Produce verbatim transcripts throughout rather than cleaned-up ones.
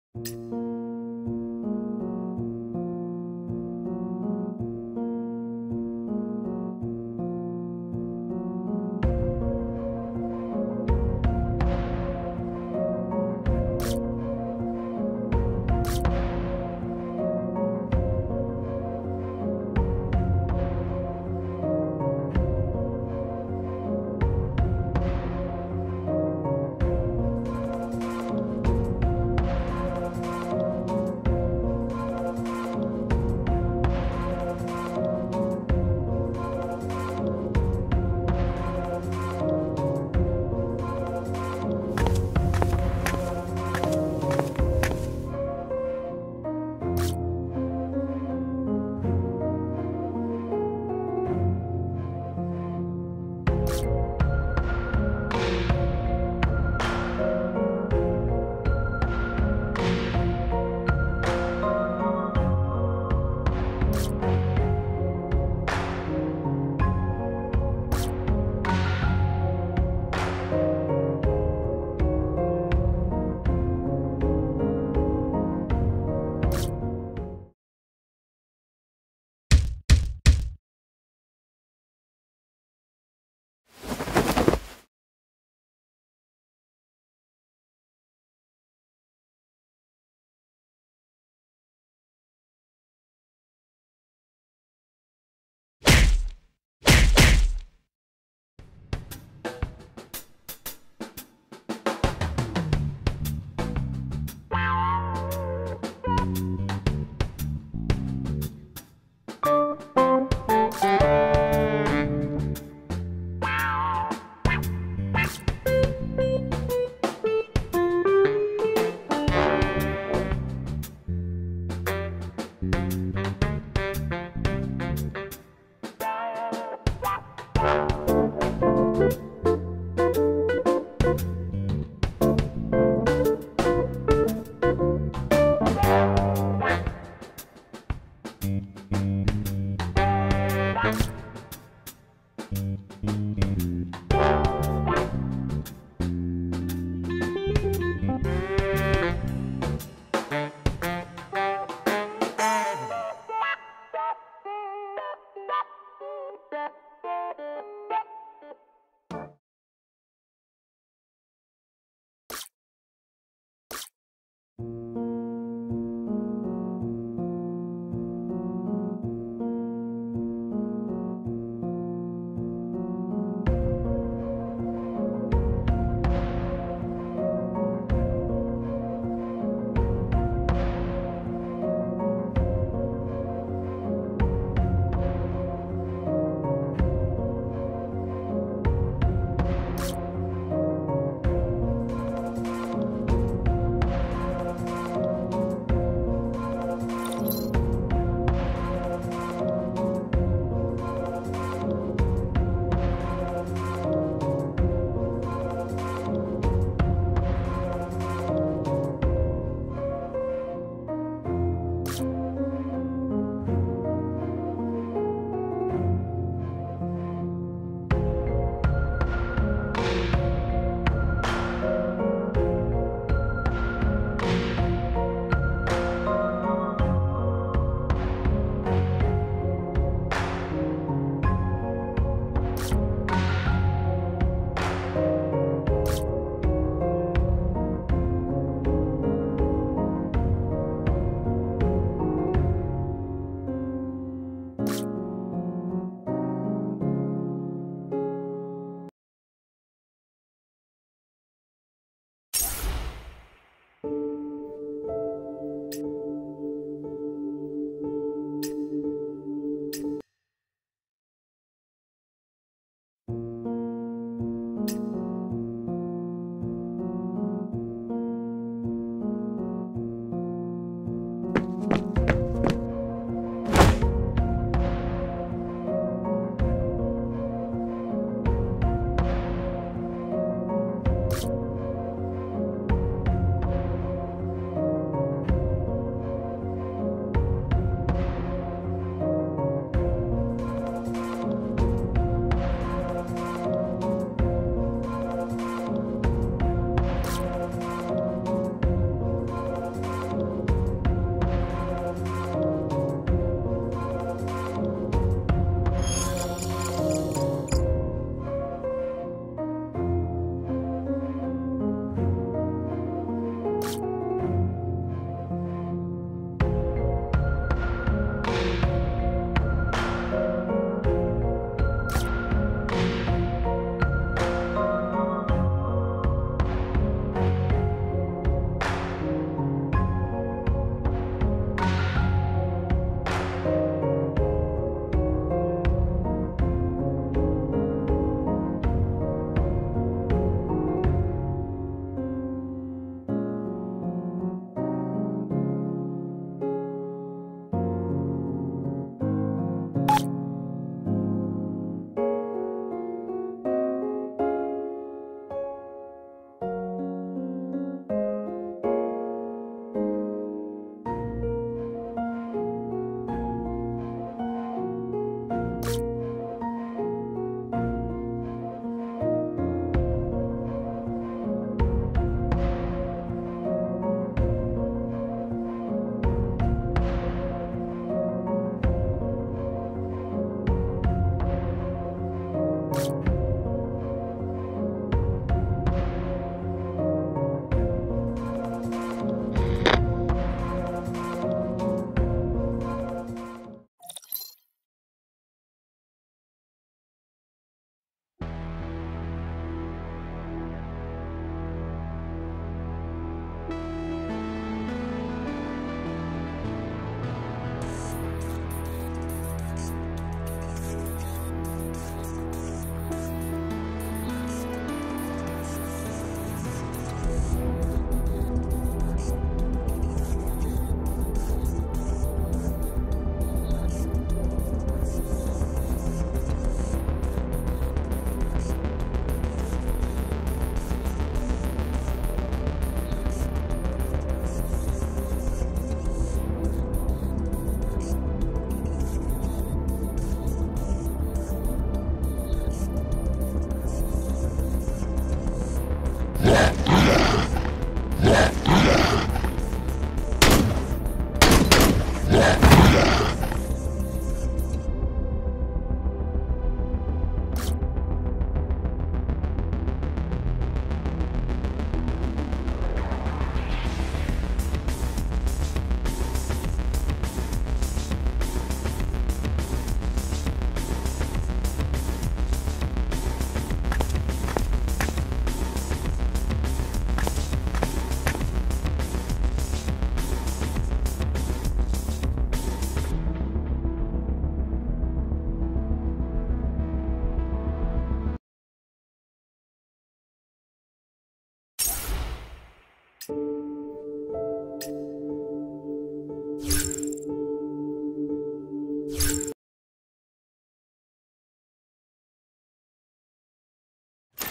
Wow.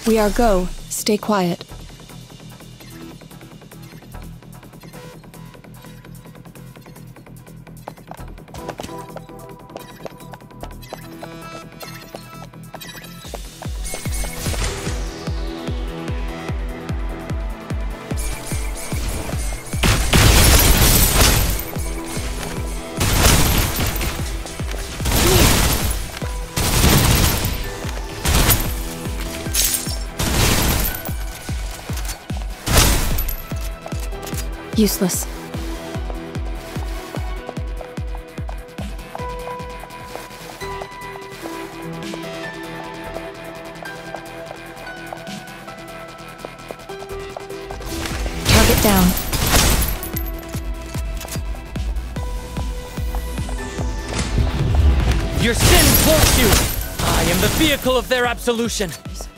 We are go. Stay quiet. Useless. Target down. Your sins haunt you! I am the vehicle of their absolution!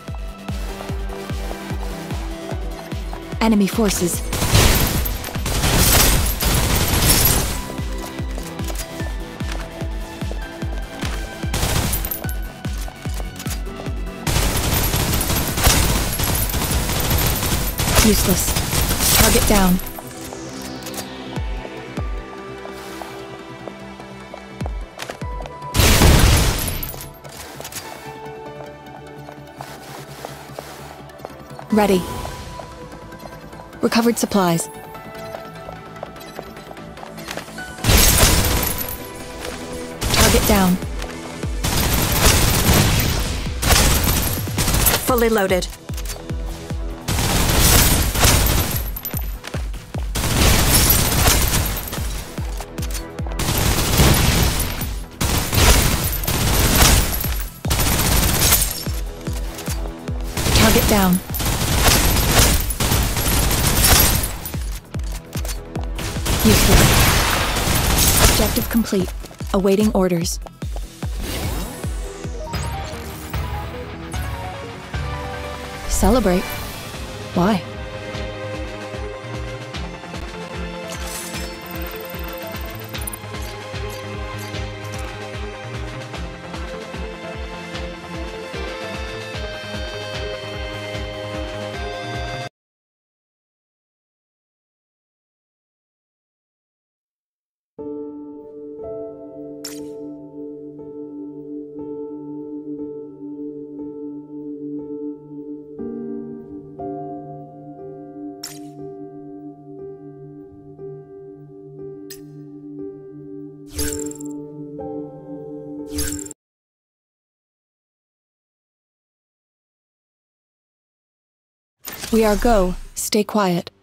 Enemy forces. Useless. Target down. Ready. Recovered supplies. Target down. Fully loaded. Target down. Useless. Objective complete. Awaiting orders. Celebrate? Why? We are go. Stay quiet.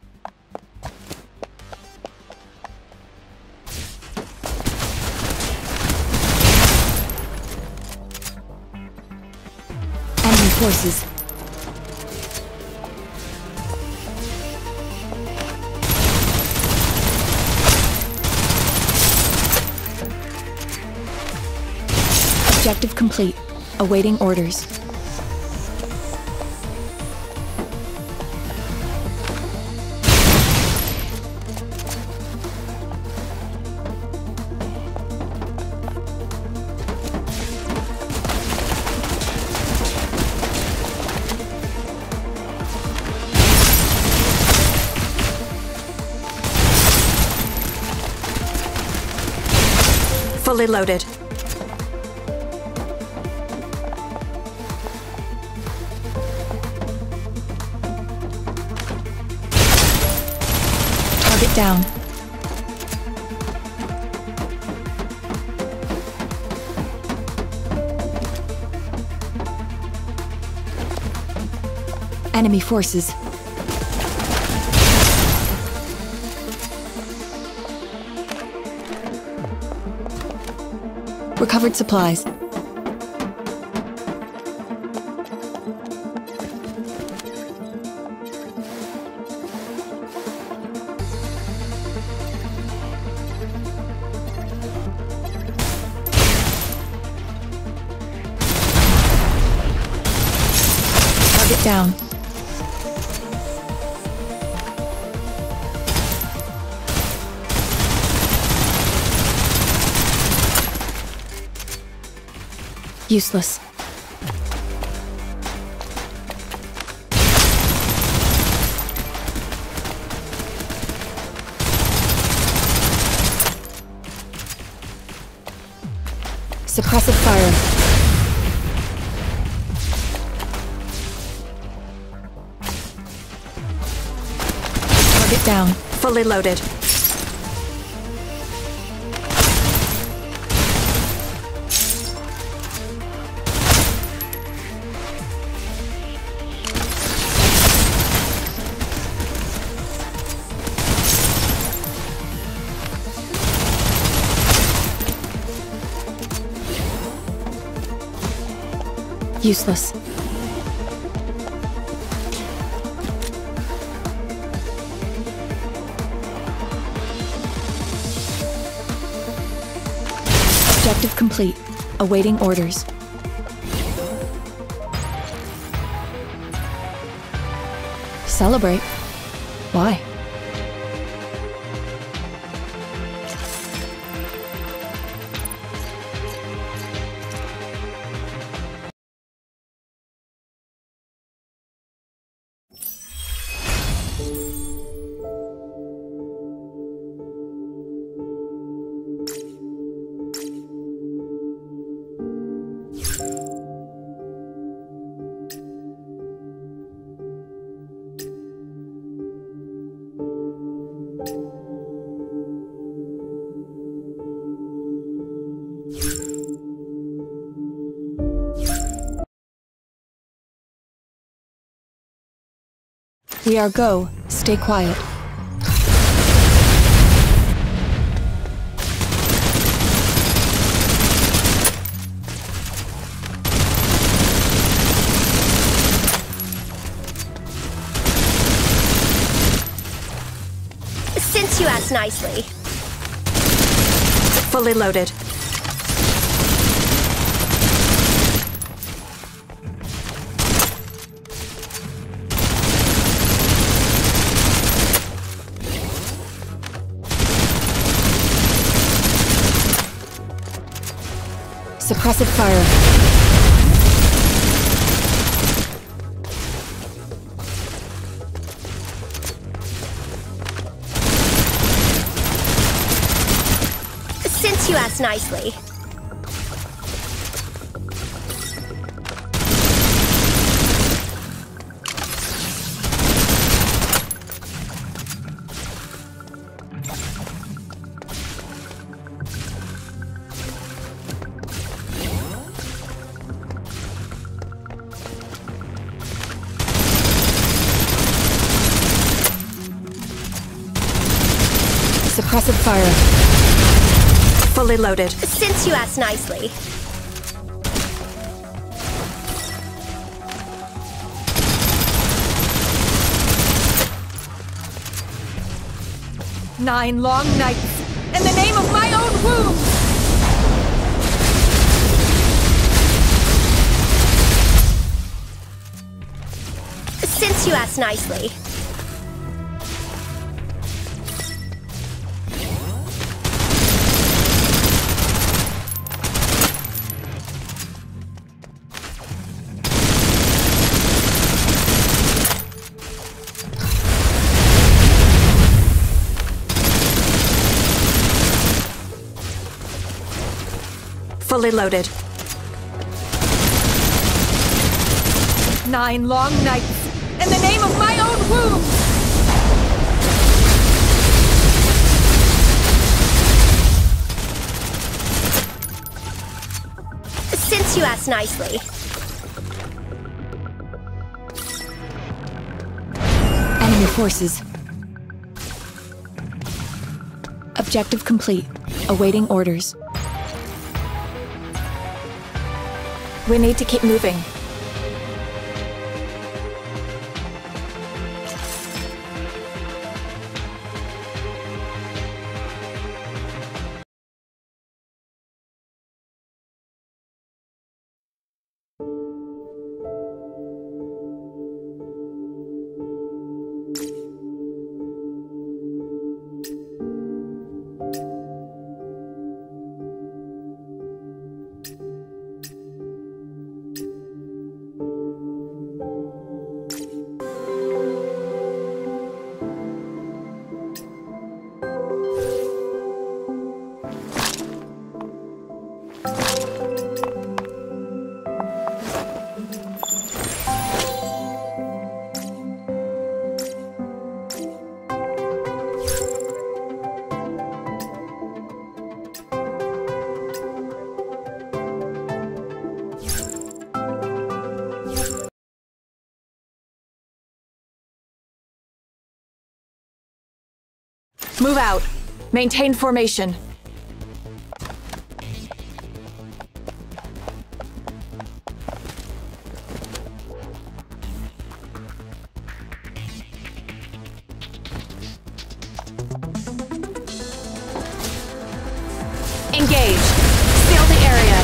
Enemy forces. Objective complete. Awaiting orders. Fully loaded. Target down. Enemy forces. Recovered supplies. Target down. Useless. Suppressive fire. Target down. Fully loaded. Useless. Objective complete. Awaiting orders. Celebrate? Why? We are go. Stay quiet. Since you asked nicely. Fully loaded. Suppressive fire. Since you asked nicely. Suppressive fire. Fully loaded. Since you asked nicely. Nine long nights in the name of my own womb! Since you asked nicely. Fully loaded. Nine long nights in the name of my own womb! Since you asked nicely. Enemy forces. Objective complete. Awaiting orders. We need to keep moving. Move out. Maintain formation. Engage. Seal the area.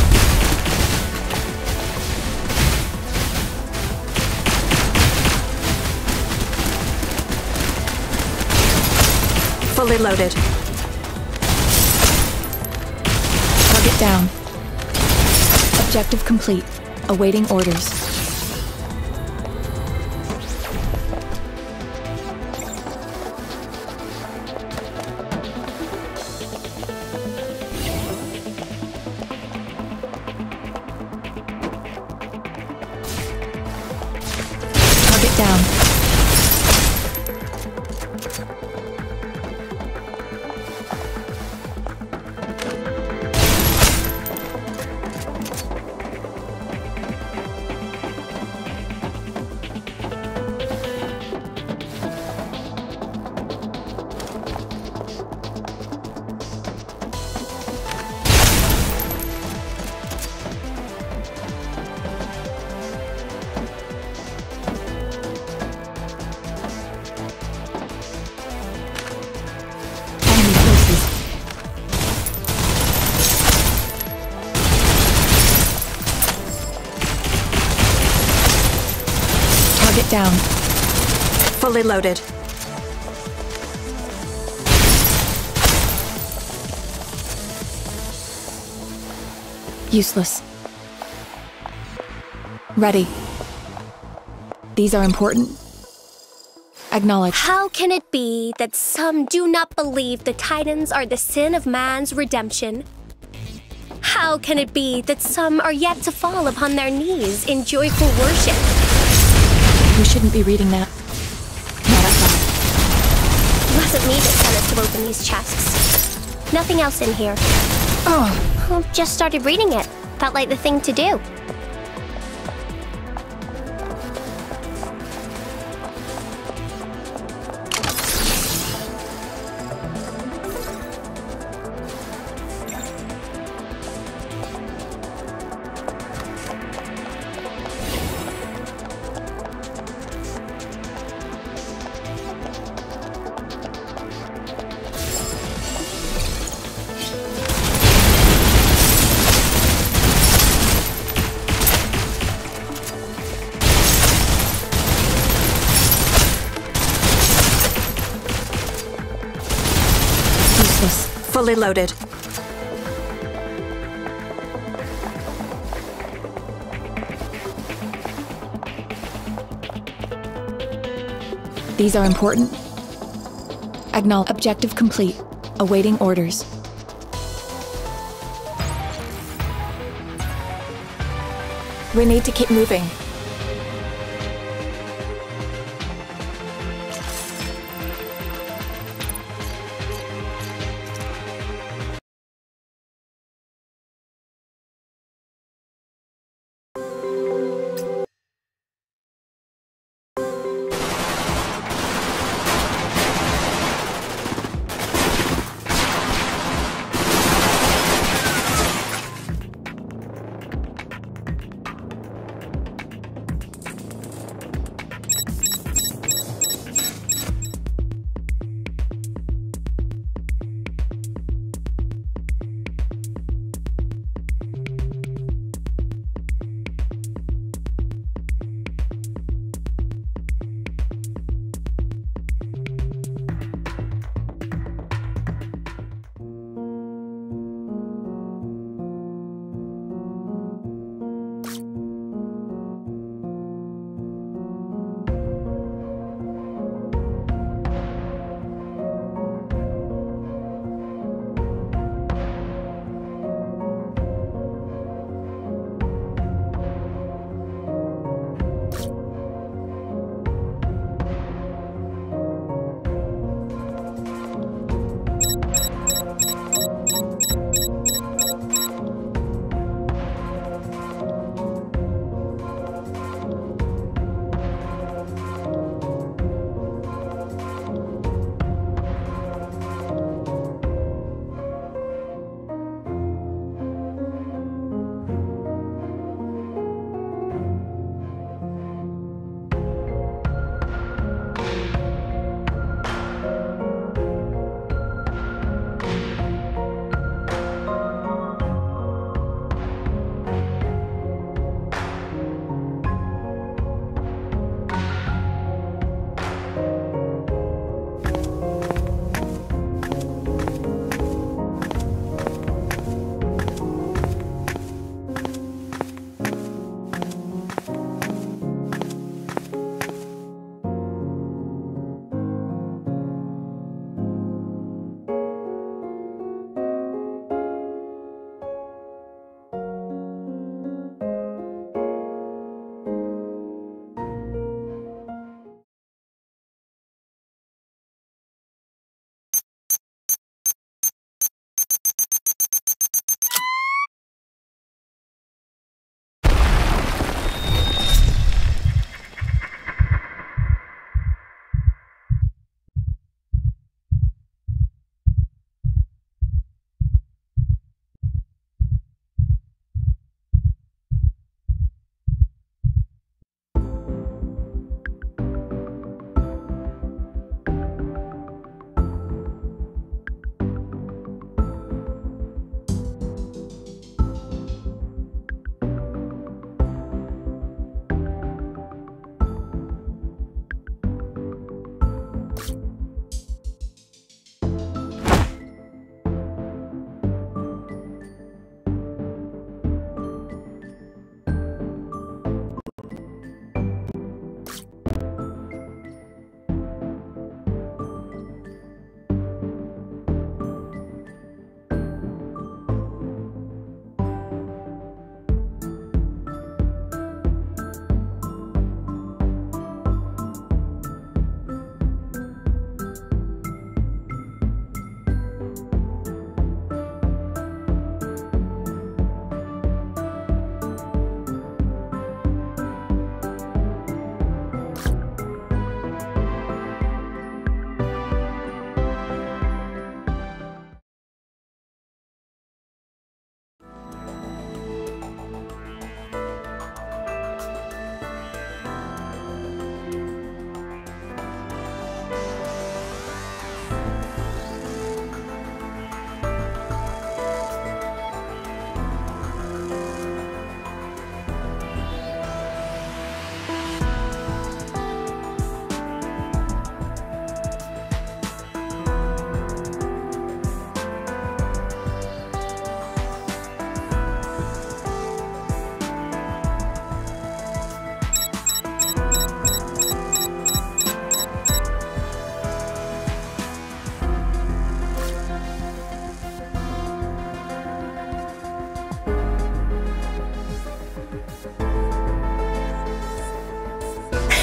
Fully loaded. Target down. Objective complete. Awaiting orders. Target down. Target down. Fully loaded. Useless. Ready. These are important. Acknowledge. How can it be that some do not believe the Titans are the sin of man's redemption? How can it be that some are yet to fall upon their knees in joyful worship? We shouldn't be reading that. Not out loud. It wasn't me that sent us to open these chests. Nothing else in here. Oh, I just started reading it. Felt like the thing to do. Fully loaded. These are important. Acknowledge. Objective complete. Awaiting orders. We need to keep moving.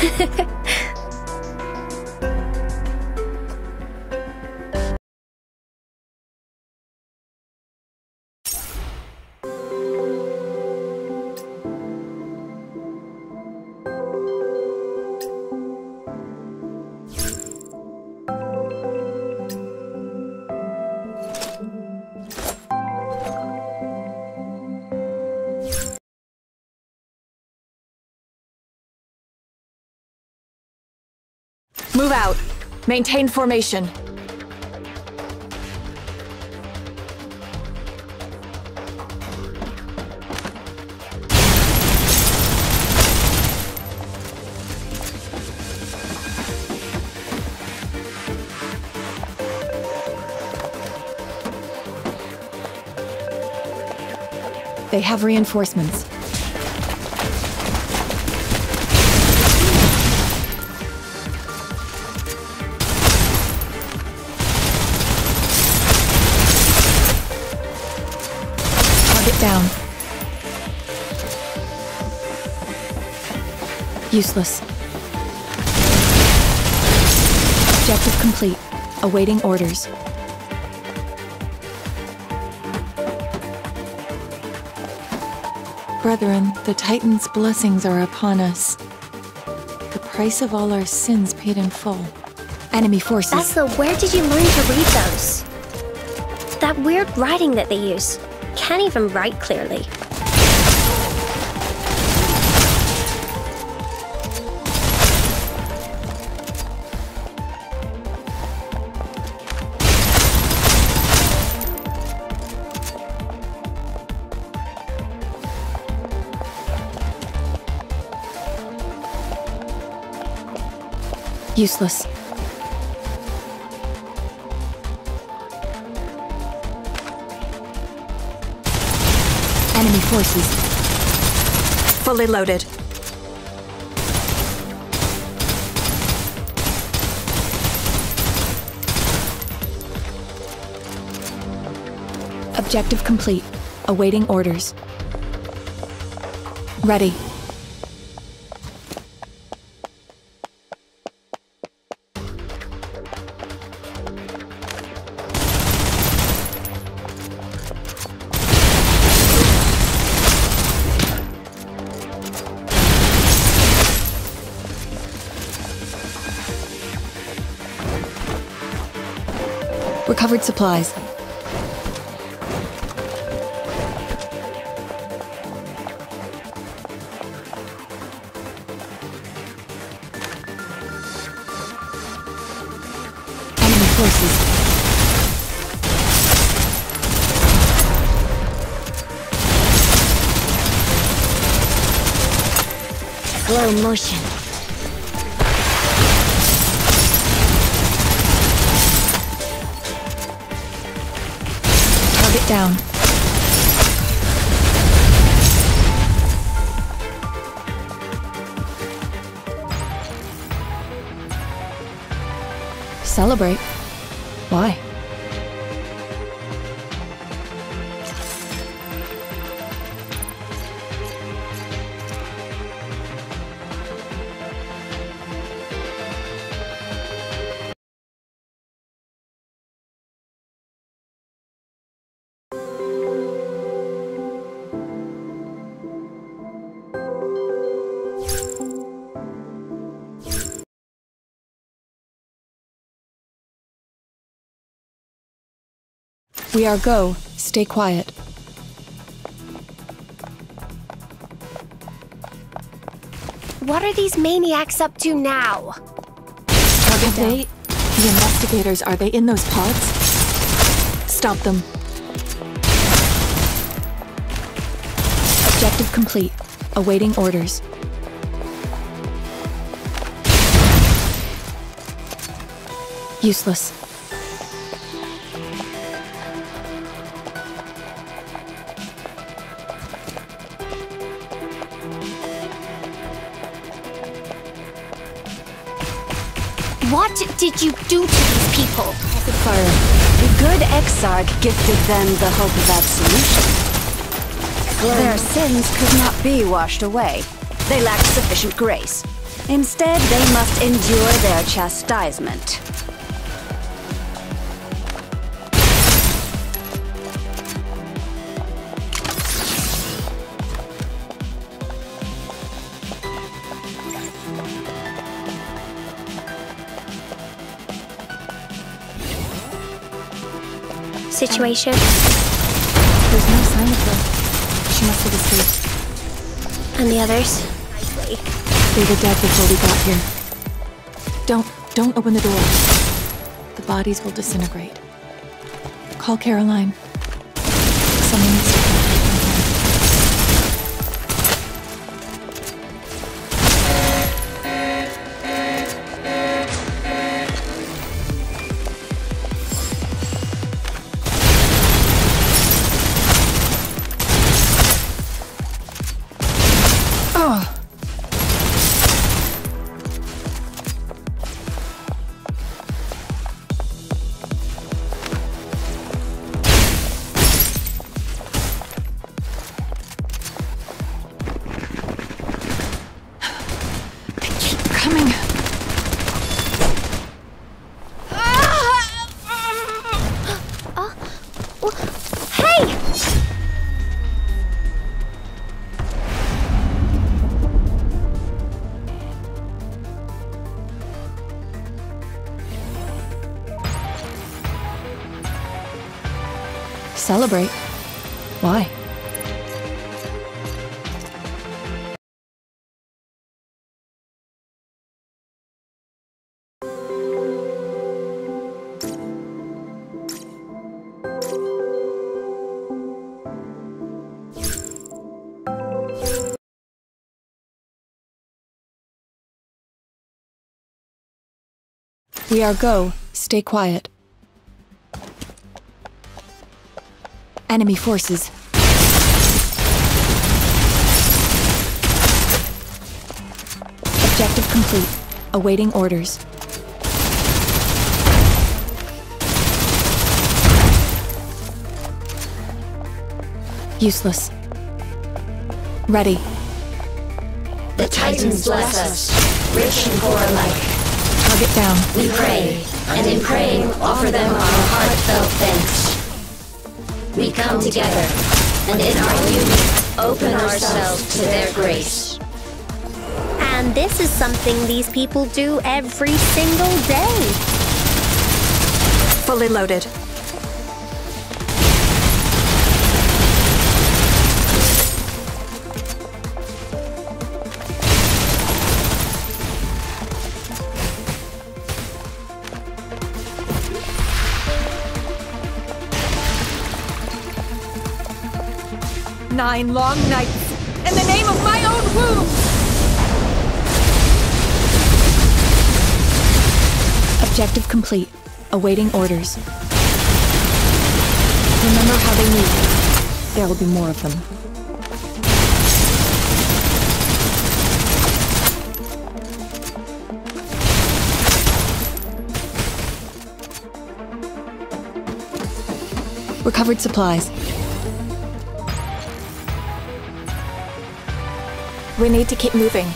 Move out. Maintain formation. They have reinforcements. Down. Useless. Objective complete. Awaiting orders. Brethren, the Titan's blessings are upon us. The price of all our sins paid in full. Enemy forces. That's the where did you learn to read those? That weird writing that they use. Can't even write clearly. Useless. Enemy forces. Fully loaded. Objective complete. Awaiting orders. Ready. Recovered supplies. Enemy forces. Slow motion. Target down. Celebrate? Why? We are go. Stay quiet. What are these maniacs up to now? Target down. They, the investigators, are they in those pods? Stop them. Objective complete. Awaiting orders. Useless. What did you do to these people? Fire. The good Exarch gifted them the hope of absolution. Their sins could not be washed away. They lacked sufficient grace. Instead, they must endure their chastisement. Situation? There's no sign of her. She must have escaped. And the others? Nicely. They were dead before we got here. Don't, don't open the door. The bodies will disintegrate. Call Caroline. Someone needs to come. Celebrate? Why? We are go. Stay quiet. Enemy forces. Objective complete. Awaiting orders. Useless. Ready. The Titans bless us, rich and poor alike. Target down. We pray, and in praying offer them our heartfelt thanks. We come together, and in our union, open ourselves to their grace. And this is something these people do every single day. Fully loaded. Nine long nights, in the name of my own womb! Objective complete. Awaiting orders. Remember how they move. There will be more of them. Recovered supplies. We need to keep moving.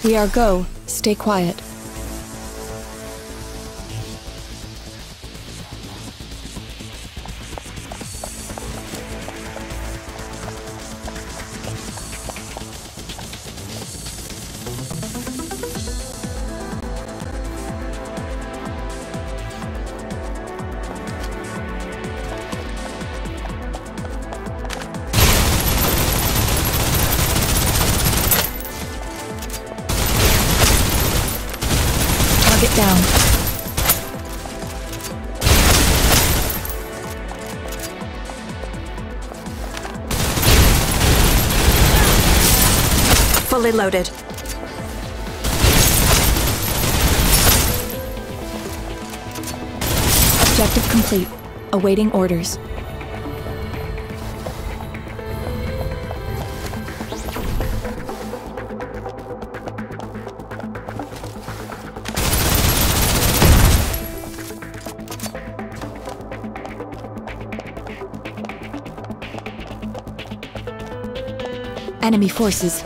We are go. Stay quiet. Target down. Fully loaded. Objective complete. Awaiting orders. Enemy forces.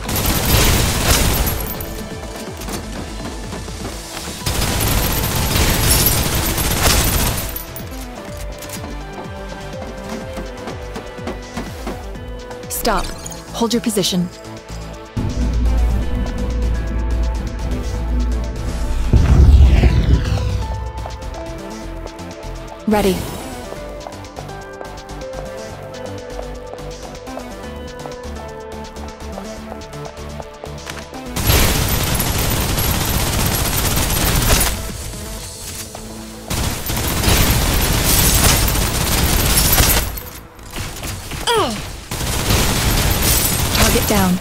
Stop. Hold your position. Ready. Target down.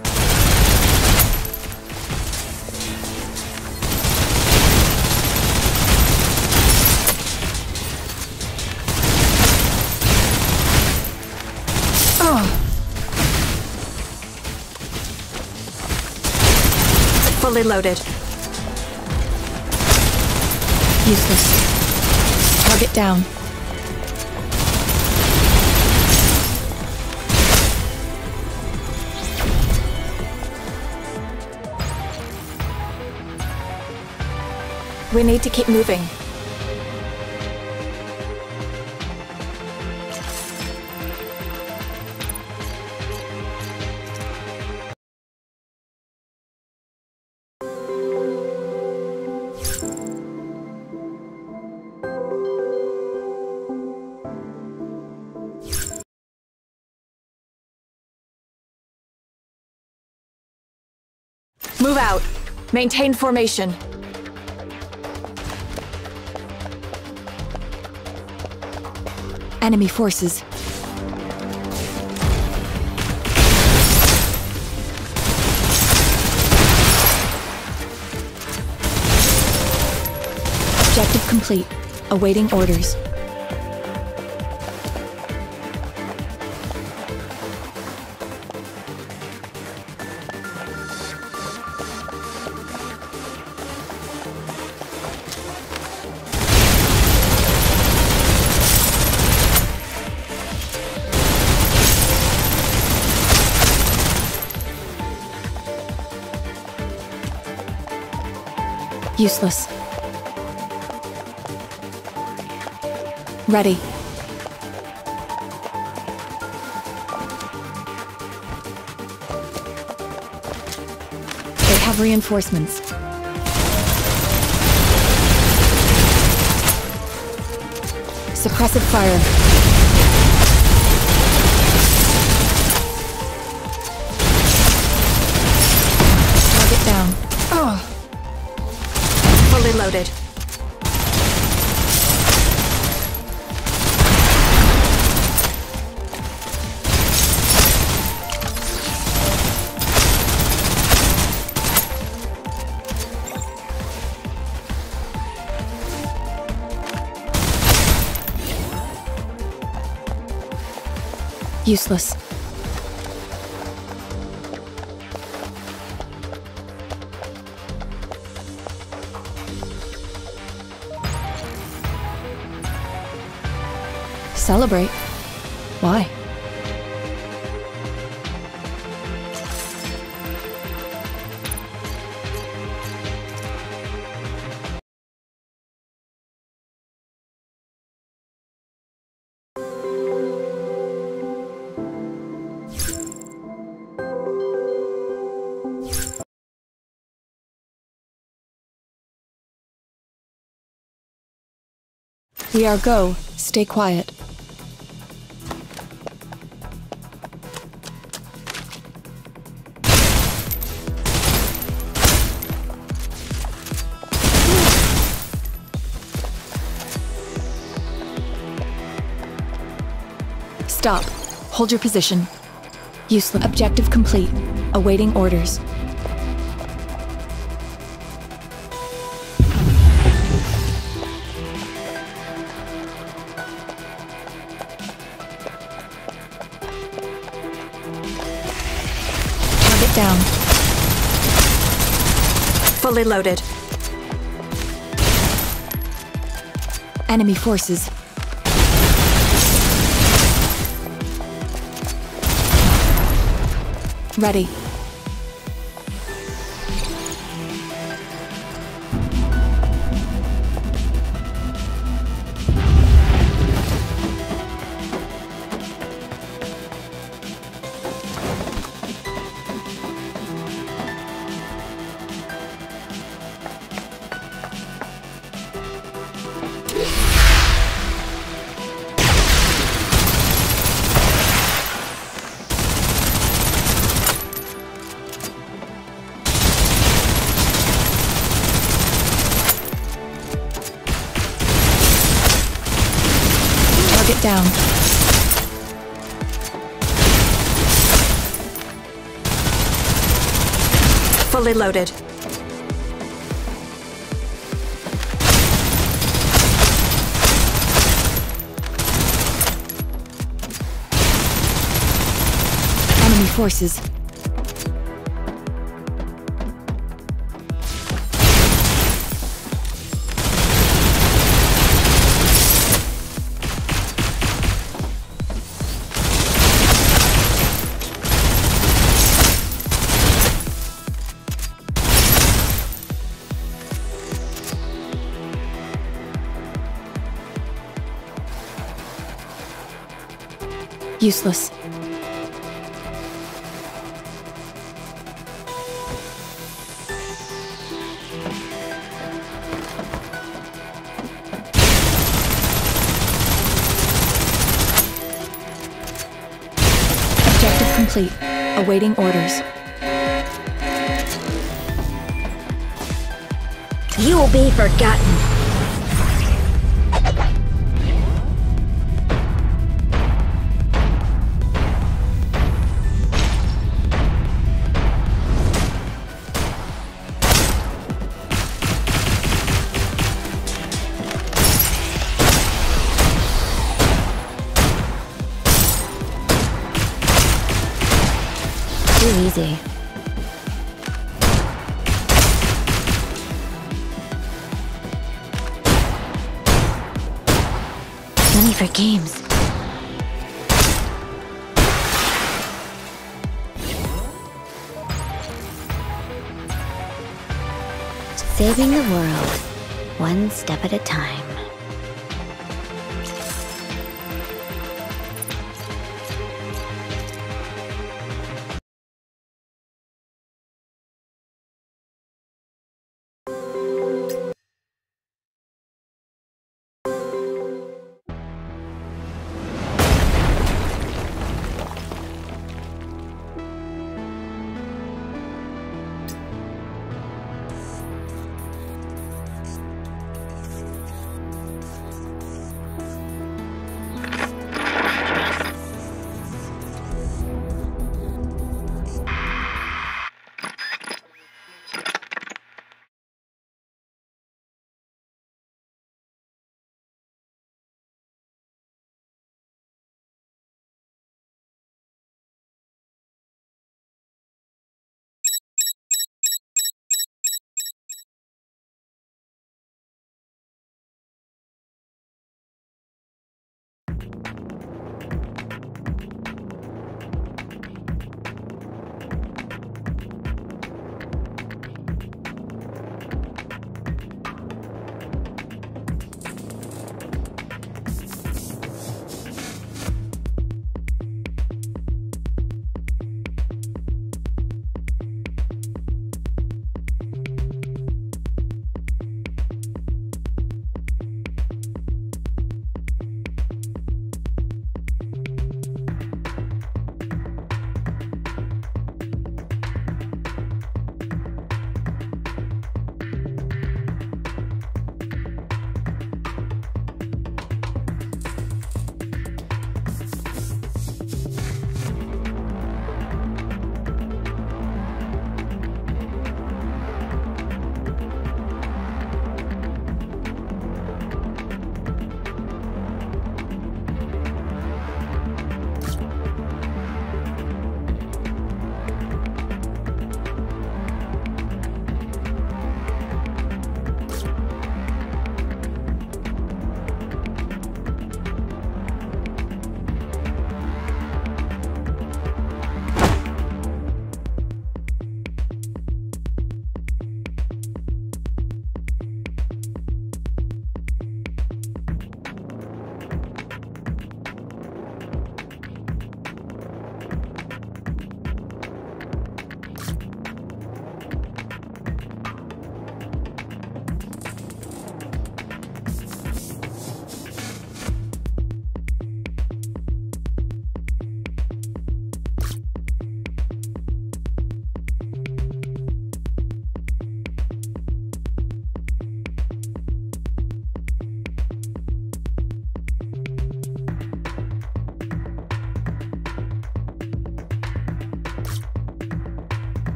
Fully loaded. Useless. Target down. We need to keep moving. Move out. Maintain formation. Enemy forces. Objective complete. Awaiting orders. Useless. Ready. They have reinforcements. Suppressive fire. Target down. Oh. Fully loaded. Useless. Celebrate? Why? We are go. Stay quiet. Stop. Hold your position. Useless. Objective complete. Awaiting orders. Target down. Fully loaded. Enemy forces. Ready. Target down. Fully loaded. Enemy forces. Useless. Objective complete. Awaiting orders. You will be forgotten. Too easy. Money for games. Saving the world, one step at a time.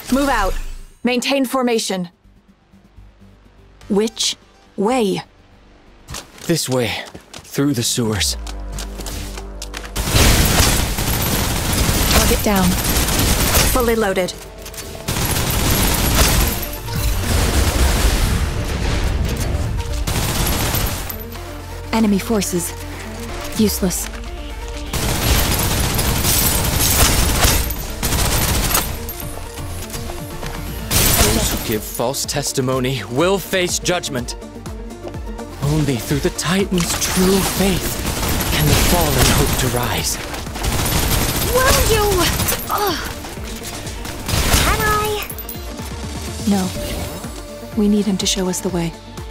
Move out. Maintain formation. Which way? This way, through the sewers. Target down. Fully loaded. Enemy forces. Useless. Those who give false testimony will face judgment. Only through the Titan's true faith can the fallen hope to rise. Will you? Ugh. Can I? No. We need him to show us the way.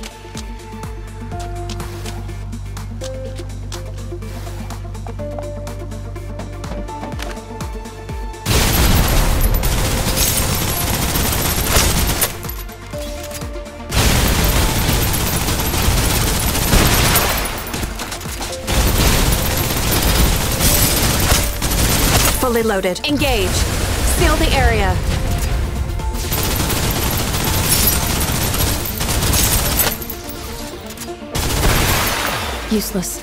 Fully loaded. Engage. Seal the area. Useless.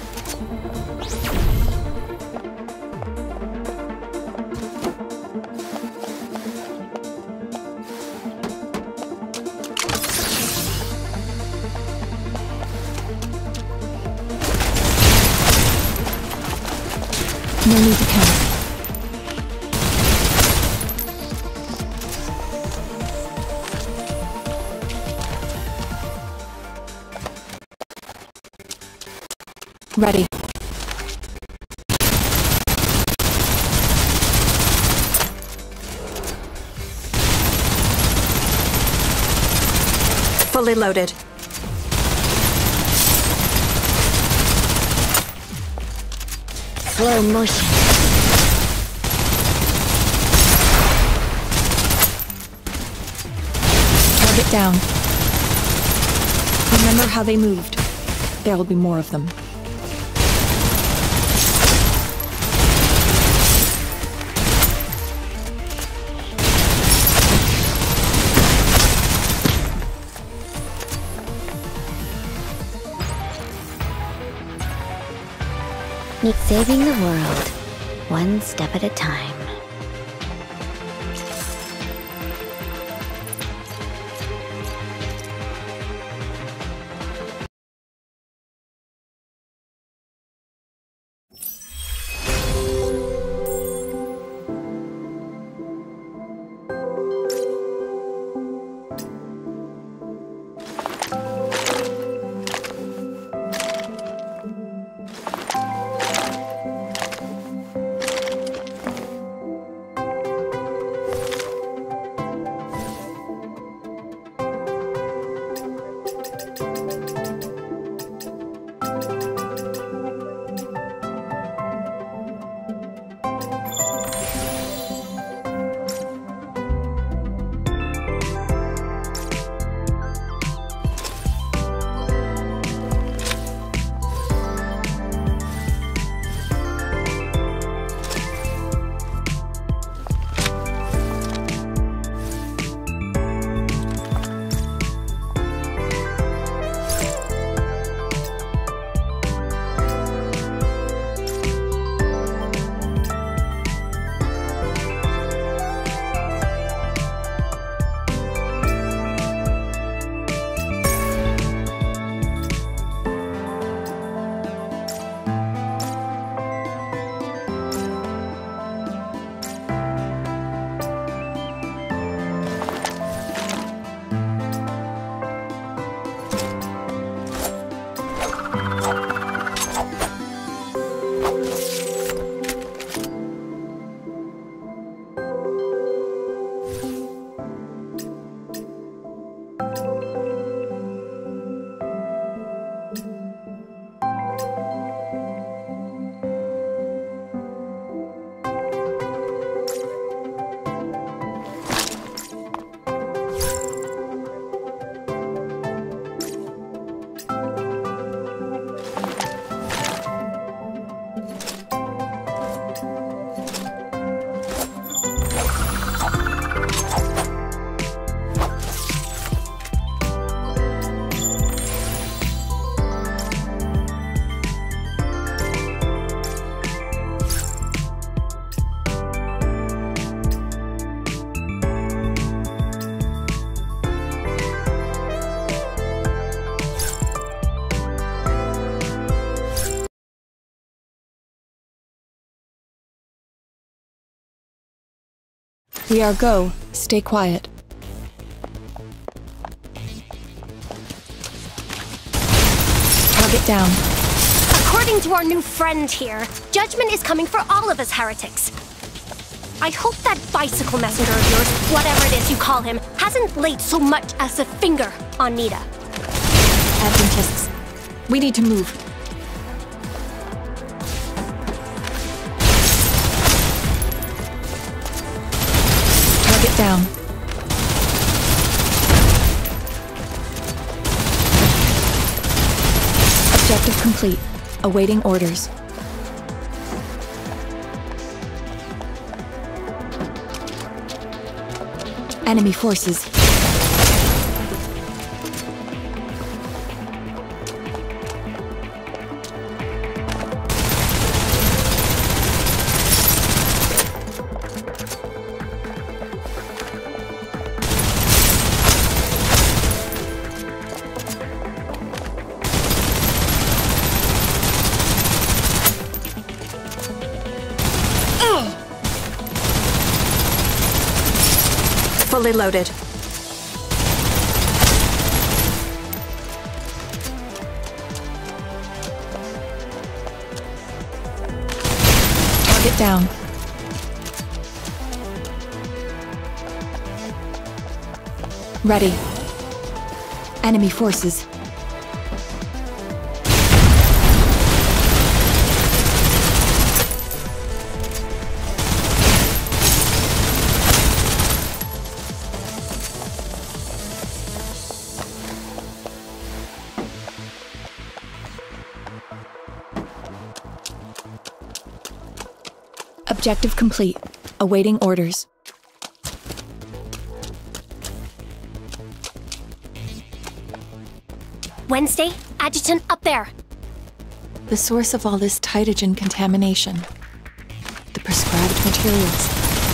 No need to panic. Ready. Fully loaded. Slow motion. Target down. Remember how they moved. There will be more of them. Saving the world, one step at a time. We are go. Stay quiet. Target down. According to our new friend here, judgment is coming for all of us heretics. I hope that bicycle messenger of yours, whatever it is you call him, hasn't laid so much as a finger on Nita. Adventists. We need to move. Target down. Objective complete. Awaiting orders. Enemy forces. Fully loaded. Target down. Ready. Enemy forces. Objective complete. Awaiting orders. Wednesday, adjutant up there. The source of all this Titogen contamination. The prescribed materials.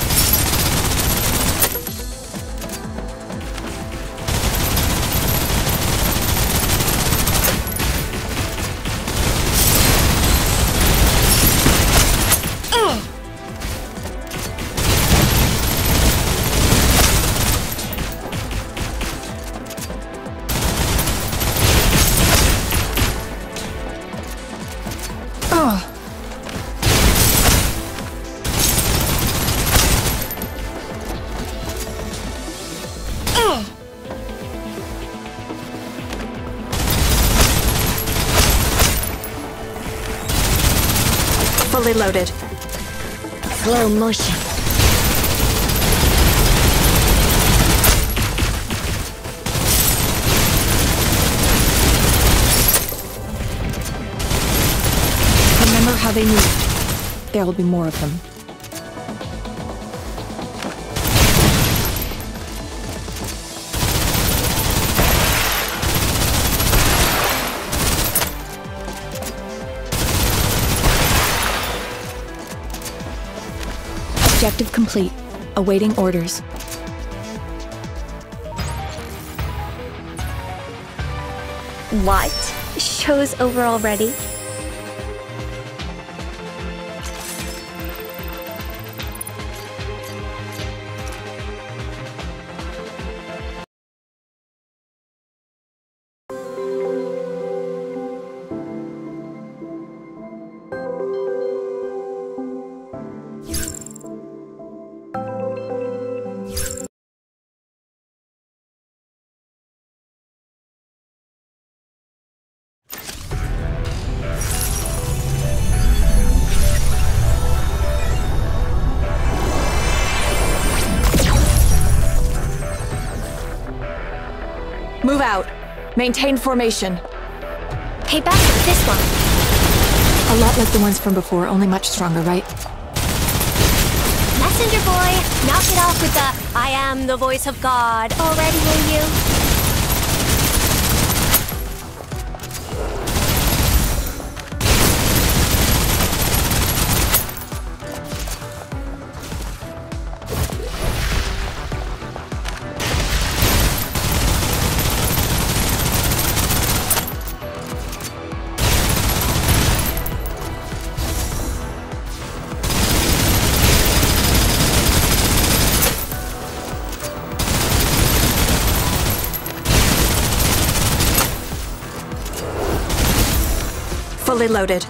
Fully loaded. Slow motion. Remember how they moved. There will be more of them. Objective complete. Awaiting orders. What? Show's over already? Move out. Maintain formation. Hey, back to this one. A lot like the ones from before, only much stronger, right? Messenger boy, knock it off with the I am the voice of God already, will you? Fully loaded.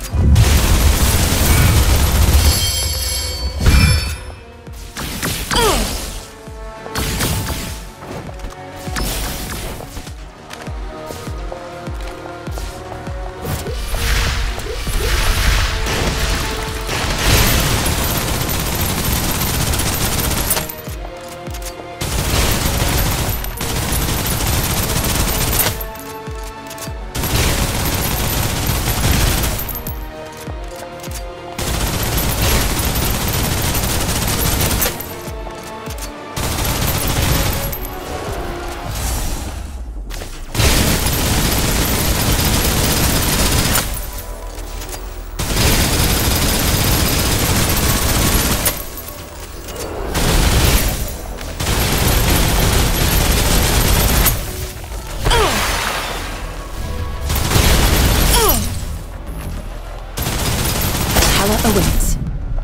Awaits.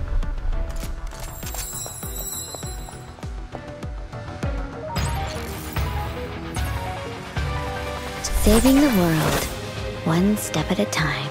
Saving the world, one step at a time.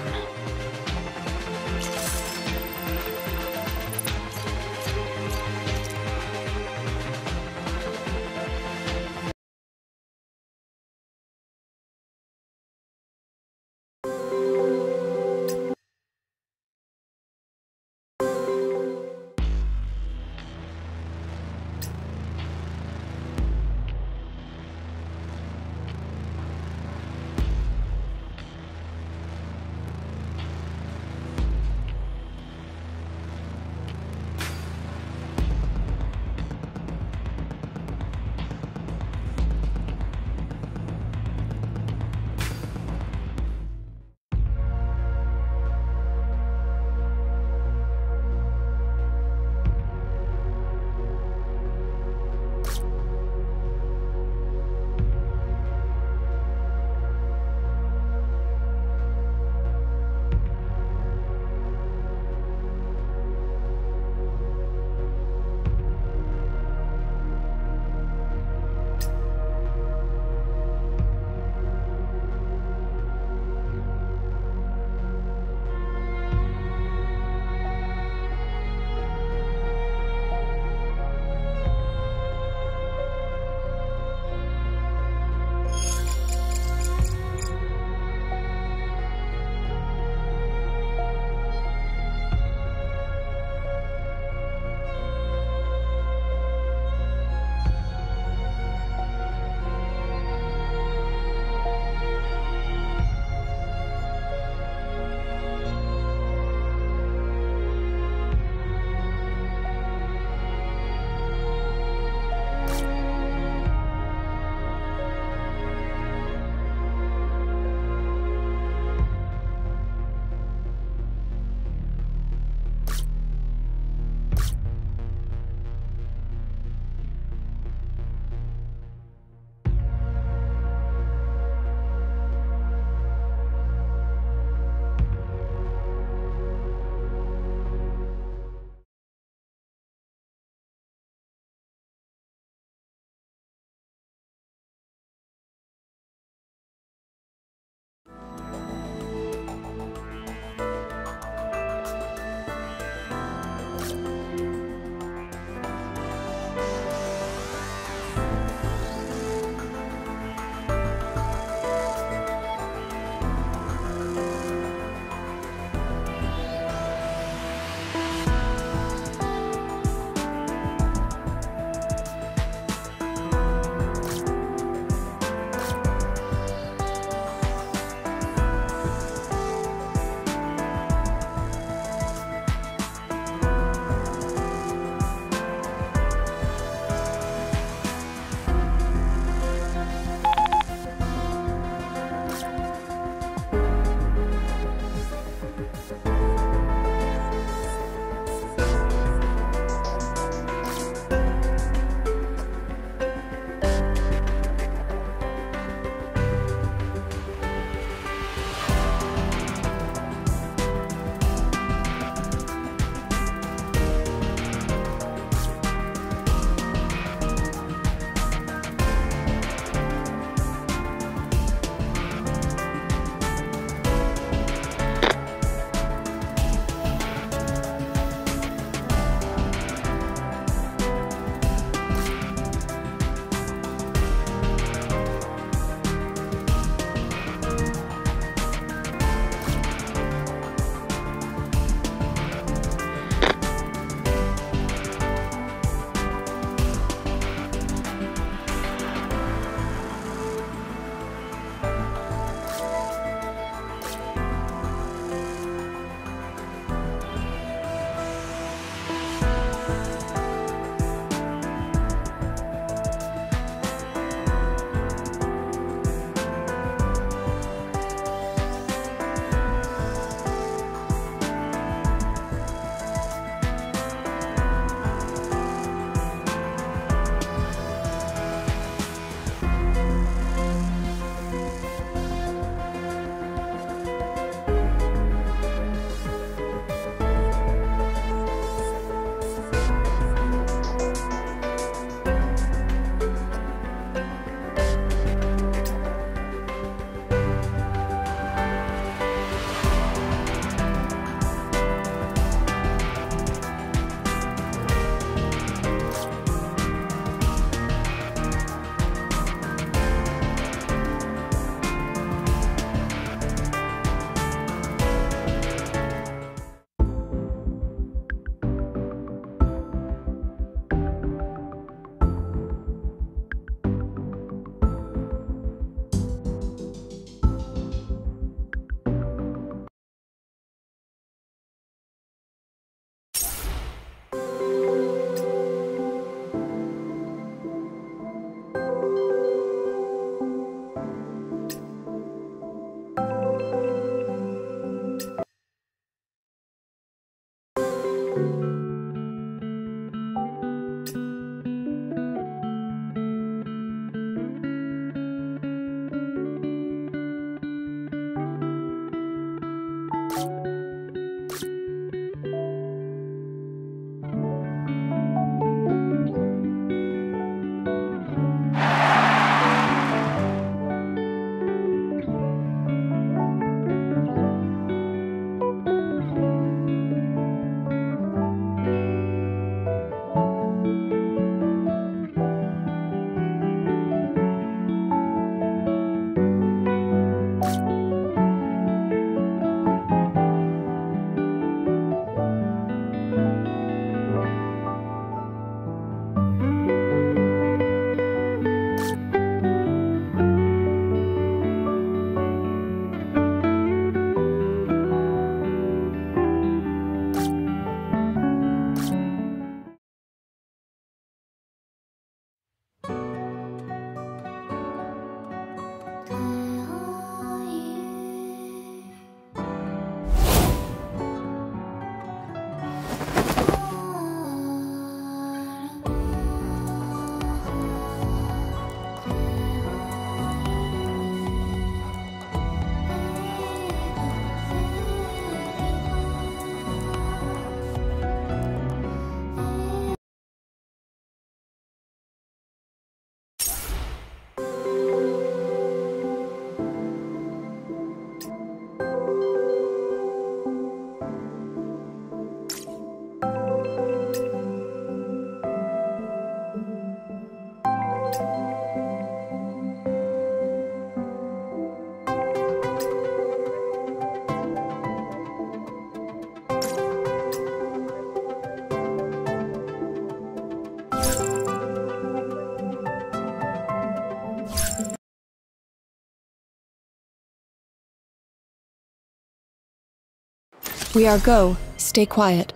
We are go. Stay quiet.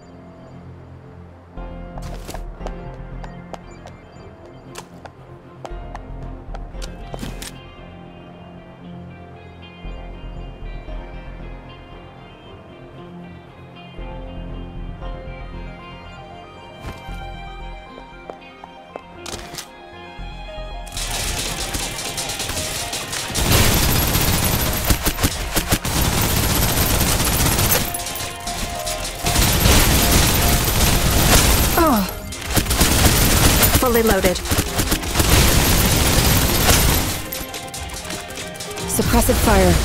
Fully loaded. Suppressive fire.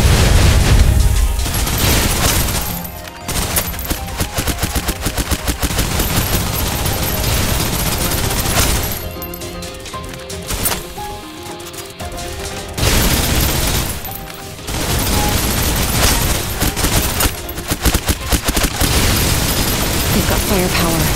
They've got firepower.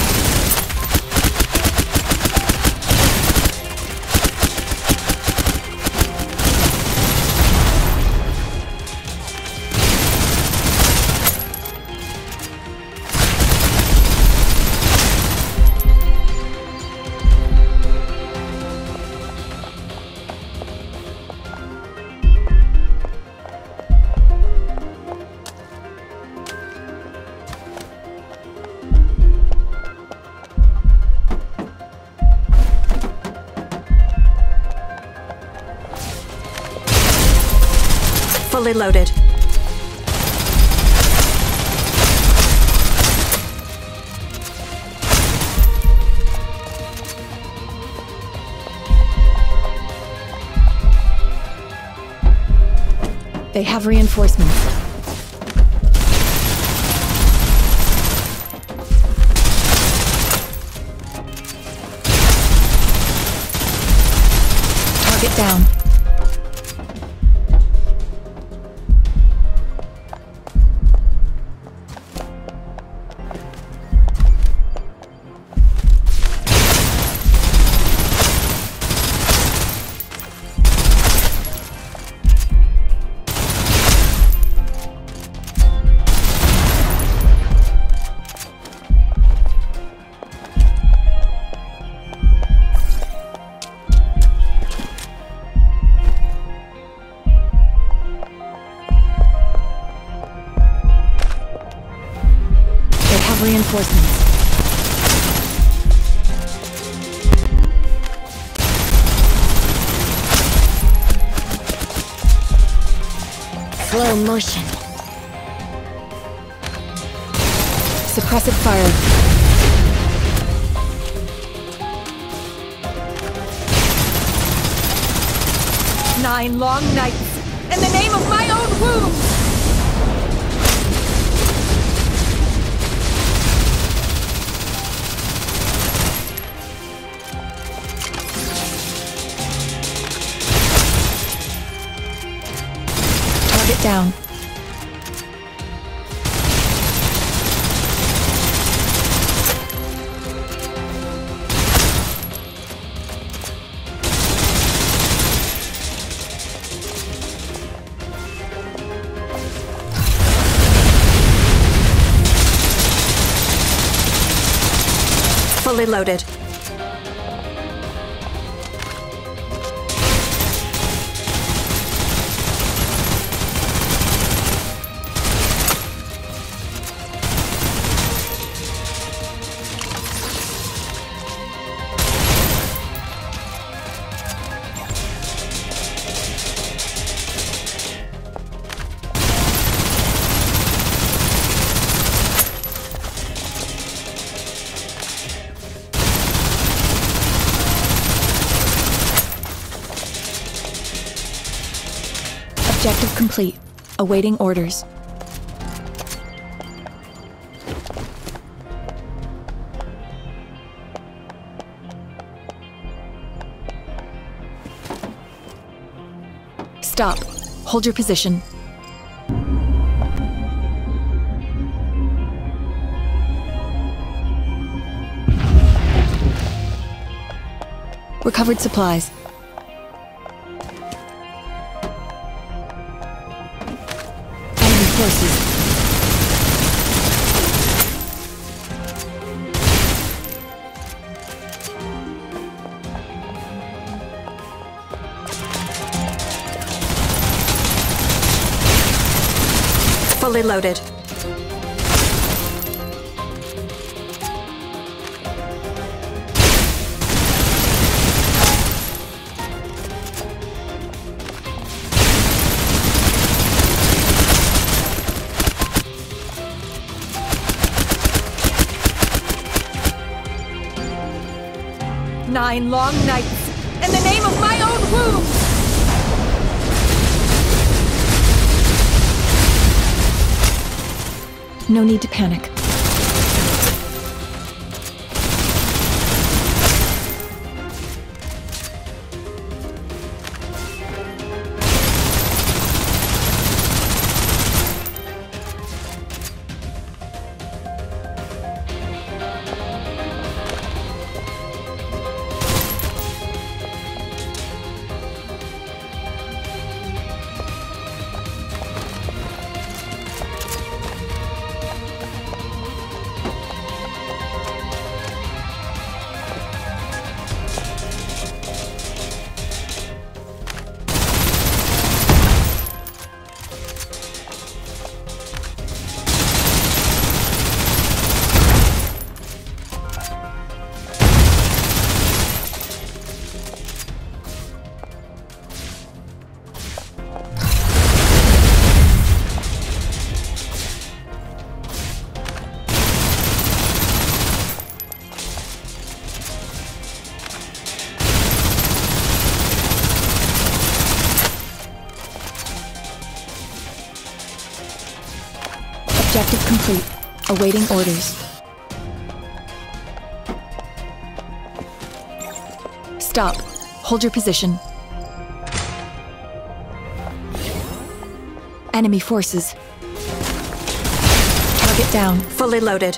Fully loaded. They have reinforcements. Target down. Reinforcements. Slow motion. Suppressive fire. Nine long nights in the name of my own womb! Target down. Fully loaded. Objective complete. Awaiting orders. Stop. Hold your position. Recovered supplies. Enemy forces. Fully loaded. Nine long nights, in the name of my own womb! No need to panic. Objective complete. Awaiting orders. Stop. Hold your position. Enemy forces. Target down. Fully loaded.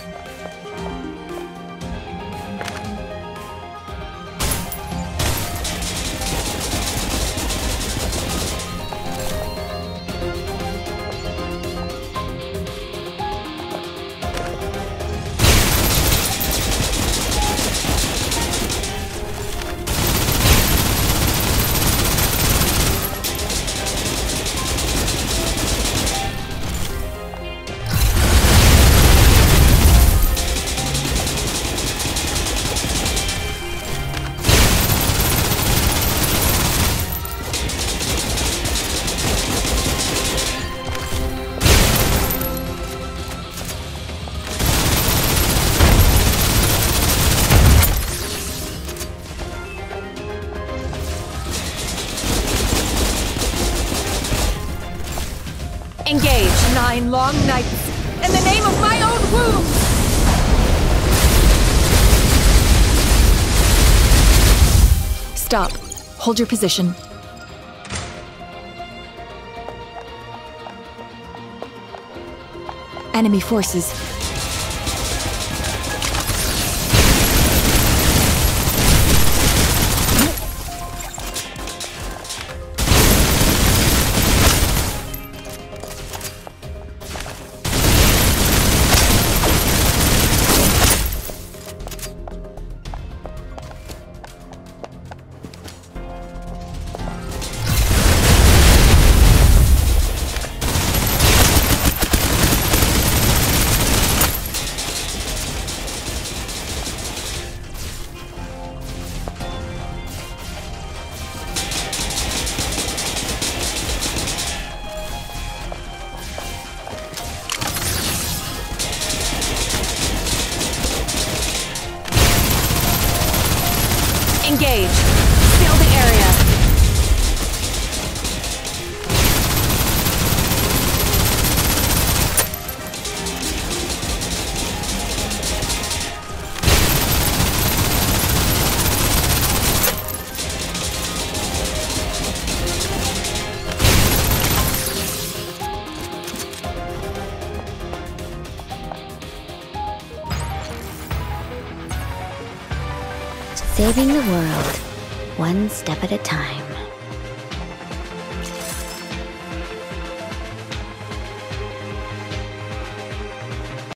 Engage. Nine long nights, in the name of my own womb! Stop. Hold your position. Enemy forces. Engage. Seal the area. Saving the world, one step at a time.